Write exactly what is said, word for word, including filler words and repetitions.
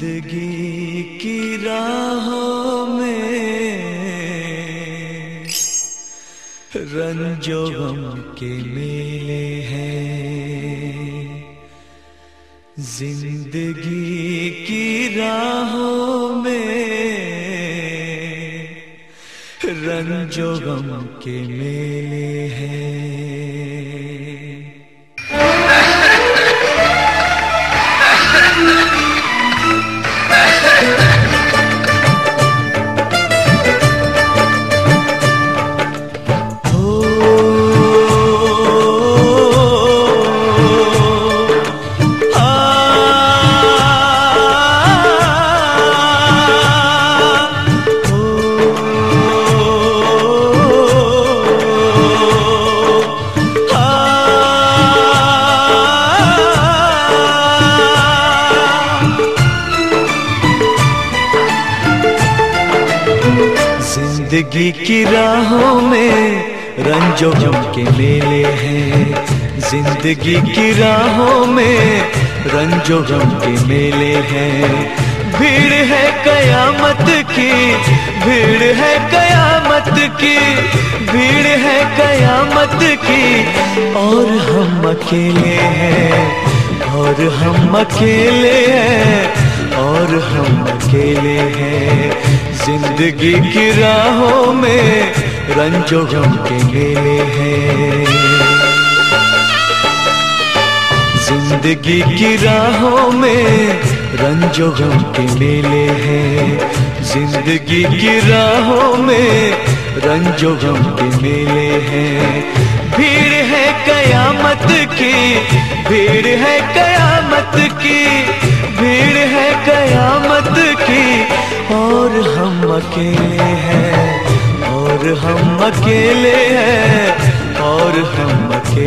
जिंदगी की राहों में रंजो गम के मेले हैं। जिंदगी की राहों में रंजो गम के मेले हैं। जिंदगी की राहों में रंजो गम के मेले हैं। जिंदगी की राहों में रंजो गम के मेले हैं। भीड़ है कयामत की, भीड़ है कयामत की, भीड़ है कयामत की। और हम अकेले हैं, और हम अकेले हैं, और हम अकेले हैं। जिंदगी की राहों में रंजो गम के मेले हैं। जिंदगी की राहों में रंजो गम के मेले हैं। जिंदगी की राहों में रंजो गम के मेले हैं। भीड़ है कयामत की, भीड़ है कयामत की, भीड़ है कयामत की। और हम अकेले हैं, और हम अकेले हैं,